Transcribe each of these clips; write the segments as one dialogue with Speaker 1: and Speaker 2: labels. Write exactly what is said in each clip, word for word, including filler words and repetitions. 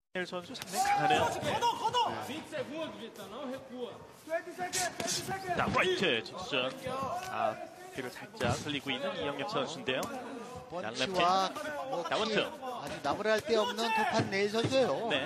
Speaker 1: 헬 선수 상당히 강하네요. 네. 자, 화이트 직선. 아, 뒤를 살짝 흘리고 있는 이영혁 선수인데요.
Speaker 2: 펀치와 뭐
Speaker 1: 원투.
Speaker 2: 아주 나무랄 데 없는 토판네일 선수예요.
Speaker 1: 네.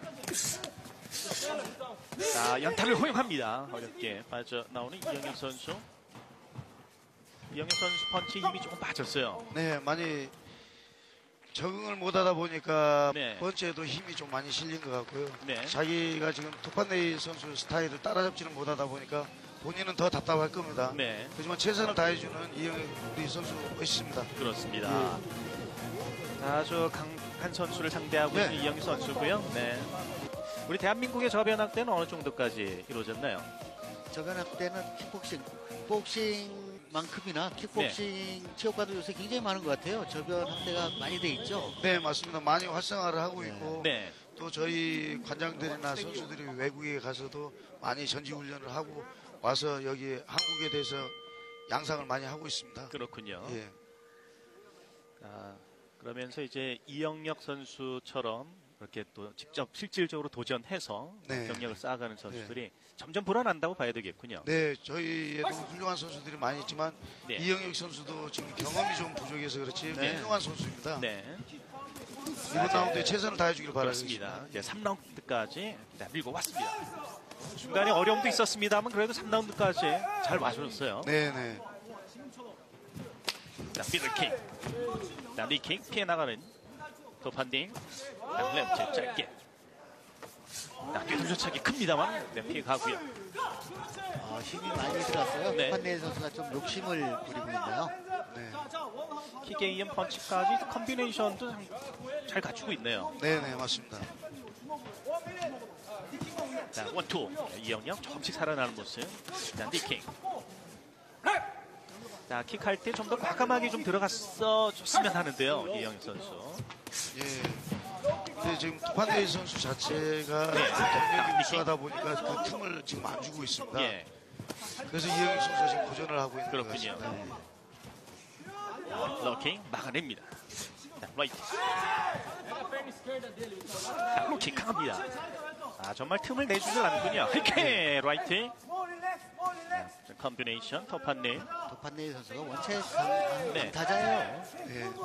Speaker 1: 자, 연타를 허용합니다. 어렵게 빠져나오는 이영혁 선수. 이영혁 선수 펀치 힘이 조금 빠졌어요.
Speaker 3: 네, 많이 적응을 못하다 보니까
Speaker 1: 네.
Speaker 3: 펀치에도 힘이 좀 많이 실린 것 같고요.
Speaker 1: 네.
Speaker 3: 자기가 지금 토판네일 선수 스타일을 따라잡지는 못하다 보니까 본인은 더 답답할 겁니다.
Speaker 1: 네.
Speaker 3: 하지만 최선을 다해주는 이영혁 우리 선수 멋있습니다.
Speaker 1: 그렇습니다.
Speaker 3: 네.
Speaker 1: 아주 강한 선수를 상대하고
Speaker 3: 네.
Speaker 1: 있는 이영혁 선수고요. 네. 우리 대한민국의 저변학 때는 어느 정도까지 이루어졌나요?
Speaker 2: 저변학 때는 킥복싱, 복싱만큼이나 킥복싱
Speaker 1: 네.
Speaker 2: 체육관도 요새 굉장히 많은 것 같아요. 저변 학대가 많이 돼 있죠.
Speaker 3: 네, 맞습니다. 많이 활성화를 하고 있고
Speaker 1: 네.
Speaker 3: 또 저희 관장들이나 선수들이 외국에 가서도 많이 전지훈련을 하고 와서 여기 한국에 대해서 양상을 많이 하고 있습니다.
Speaker 1: 그렇군요.
Speaker 3: 예.
Speaker 1: 아, 그러면서 이제 이영혁 선수처럼 그렇게 또 직접 실질적으로 도전해서
Speaker 3: 네.
Speaker 1: 경력을 쌓아가는 선수들이 점점 불어난다고 봐야 되겠군요.
Speaker 3: 네, 저희에도 훌륭한 선수들이 많이 있지만
Speaker 1: 네.
Speaker 3: 이영혁 선수도 지금 경험이 좀 부족해서 그렇지
Speaker 1: 네.
Speaker 3: 훌륭한 선수입니다.
Speaker 1: 네.
Speaker 3: 이번 라운드에 최선을 다해주길
Speaker 1: 그렇습니다.
Speaker 3: 바라겠습니다.
Speaker 1: 이제 삼 라운드까지 밀고 왔습니다. 중간에 어려움도 있었습니다만 그래도 삼 라운드까지 잘 와줬어요.
Speaker 3: 네네.
Speaker 1: 자, 미들킥. 자, 니킥 피해 나가는 도판딩. 자, 램치 짧게. 자, 뒤통수차기 큽니다만 네, 피해 가고요.
Speaker 2: 아, 힘이 많이 들었어요.
Speaker 1: 네.
Speaker 2: 토판네일 선수가 좀 욕심을 부리고 있네요.
Speaker 3: 네.
Speaker 1: 킥에 이은 펀치까지 컨비네이션도 잘 갖추고 있네요.
Speaker 3: 네네, 맞습니다.
Speaker 1: 자, 원투. 이영혁 조금씩 살아나는 모습. 자, 니킥. 자, 킥할 때 좀 더 과감하게 좀 들어갔어 줬으면 하는데요. 이영혁 선수.
Speaker 3: 예. 근데 지금 토판네일 선수 자체가
Speaker 1: 네.
Speaker 3: 경력이 우수하다 보니까 그 틈을 지금 안 주고 있습니다.
Speaker 1: 예.
Speaker 3: 그래서 이영혁 선수가 지금 도전을 하고 있는 것
Speaker 1: 그렇군요.
Speaker 3: 같습니다.
Speaker 1: 자, 로킹 막아냅니다. 자, 라이트. 자, 로킹 강합니다. 아, 정말 틈을 내주질 않군요. 이렇게 라이트. 자, 컨비네이션 토판네일.
Speaker 2: 토판네일 선수가 원체 강,
Speaker 1: 네.
Speaker 2: 강타자예요.
Speaker 3: 네, 네.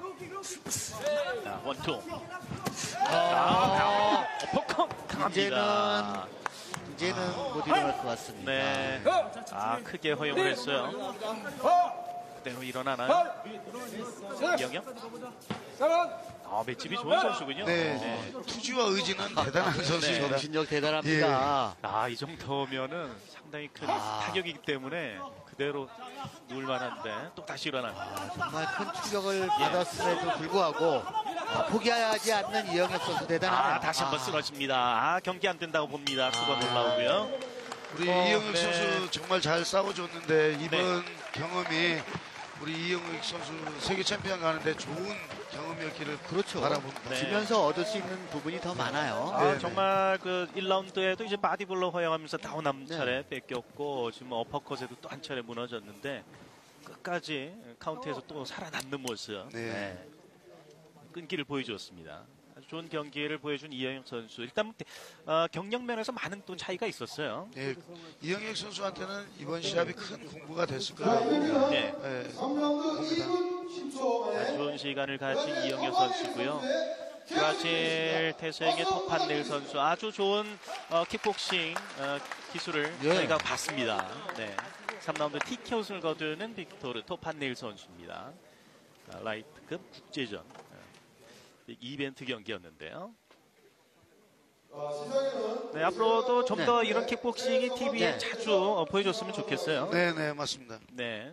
Speaker 1: 자, 원투.
Speaker 2: 아,
Speaker 1: 아, 어퍼컷 강합니다.
Speaker 2: 이제는 이제는 못 일어날 것 같습니다.
Speaker 1: 네. 아, 크게 허용을 했어요. 그대로 일어나나요? 이영혁? 아, 맷집이 좋은 선수군요.
Speaker 3: 네.
Speaker 1: 네.
Speaker 3: 투지와 의지는 대단한 선수입니다.
Speaker 2: 정신력 대단합니다.
Speaker 1: 아, 이 정도면은 상당히 큰
Speaker 2: 아.
Speaker 1: 타격이기 때문에 그대로 누울 만한데 또 다시 일어납니다.
Speaker 2: 정말 큰 충격을 받았음에도 불구하고 아, 포기하지 않는 이영혁 선수 대단하네요.
Speaker 1: 아, 다시 한번
Speaker 2: 아.
Speaker 1: 쓰러집니다. 아, 경기 안 된다고 봅니다. 수건
Speaker 2: 아.
Speaker 1: 올라오고요.
Speaker 3: 우리
Speaker 1: 어,
Speaker 3: 이영혁
Speaker 1: 네.
Speaker 3: 선수 정말 잘 싸워줬는데 이번 경험이 우리 이영혁 선수 세계 챔피언 가는데 좋은 경험이었기를
Speaker 2: 그렇죠.
Speaker 3: 바라봅니다.
Speaker 1: 네.
Speaker 2: 지면서 얻을 수 있는 부분이 더 많아요.
Speaker 1: 아,
Speaker 3: 네네.
Speaker 1: 정말 그 일 라운드에도 이제 바디블로 허용하면서 다운 한
Speaker 2: 네.
Speaker 1: 차례 뺏겼고 지금 어퍼컷에도 또 한 차례 무너졌는데 끝까지 카운트에서 또 살아남는 모습.
Speaker 3: 네.
Speaker 1: 네. 끈기를 보여주었습니다. 아주 좋은 경기를 보여준 이영혁 선수. 일단 어, 경력 면에서 많은 또 차이가 있었어요.
Speaker 3: 네, 이영혁 선수한테는 이번 시합이 큰 공부가 됐을 거라고
Speaker 1: 네.
Speaker 3: 네, 봅니다.
Speaker 1: 아주 좋은 시간을 가진 이영혁 선수고요. 브라질 태생의 토판네일 선수 아주 좋은 어, 킥복싱 어, 기술을
Speaker 2: 예.
Speaker 1: 저희가 봤습니다. 네. 삼 라운드 티켓을 거두는 빅토르 토판네일 선수입니다. 아, 라이트급 국제전 어, 이벤트 경기였는데요. 네, 앞으로도 좀 더
Speaker 2: 네.
Speaker 1: 이런 킥복싱이 티비에
Speaker 2: 네.
Speaker 1: 자주 어, 보여줬으면 좋겠어요.
Speaker 3: 네, 네, 맞습니다.
Speaker 1: 네.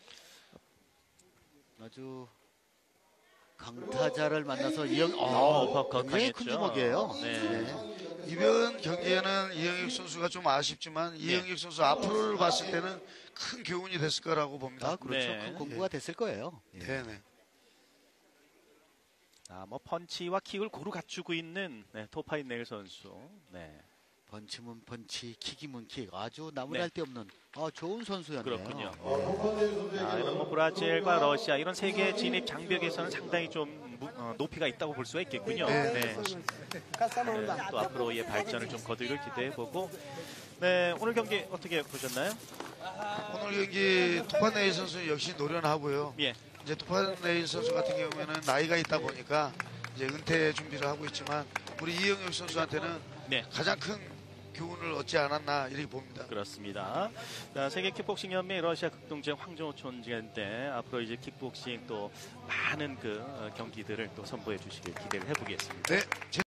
Speaker 2: 아주 강타자를 만나서 이영
Speaker 1: 어,
Speaker 2: 어,
Speaker 1: 어퍼컷
Speaker 2: 굉장히 큰
Speaker 1: 강했죠.
Speaker 2: 주먹이에요.
Speaker 1: 네.
Speaker 3: 이번 경기에는 이영혁 선수가 좀 아쉽지만 이영혁 선수 앞으로를 봤을 때는 큰 교훈이 됐을 거라고 봅니다.
Speaker 2: 아, 그렇죠.
Speaker 1: 네.
Speaker 2: 큰 공부가 됐을 거예요. 예.
Speaker 3: 네, 네.
Speaker 1: 아, 뭐 펀치와 킥을 고루 갖추고 있는 네, 토파인네일 선수. 네.
Speaker 2: 펀치면 펀치, 킥이면 킥. 아주 나무랄 데 없는 아, 좋은 선수였네요.
Speaker 1: 그렇군요. 아, 이런 뭐 브라질과 러시아 이런 세계 진입 장벽에서는 상당히 좀 무- 어, 높이가 있다고 볼 수가 있겠군요.
Speaker 3: 네.
Speaker 1: 네. 네, 또 앞으로의 발전을 좀 거두기를 기대해보고 네, 오늘 경기 어떻게 보셨나요?
Speaker 3: 오늘 경기 토판네일 선수 역시 노련하고요.
Speaker 1: 예.
Speaker 3: 이제 토판네일 선수 같은 경우에는 나이가 있다 보니까 이제 은퇴 준비를 하고 있지만 우리 이영혁 선수한테는
Speaker 1: 네.
Speaker 3: 가장 큰 교훈을 얻지 않았나 이렇게 봅니다.
Speaker 1: 그렇습니다. 자, 세계 킥복싱 연맹 러시아 극동제 황정호촌인데 앞으로 이제 킥복싱 또 많은 그 어, 경기들을 또 선보여 주시길 기대를 해보겠습니다.
Speaker 3: 네.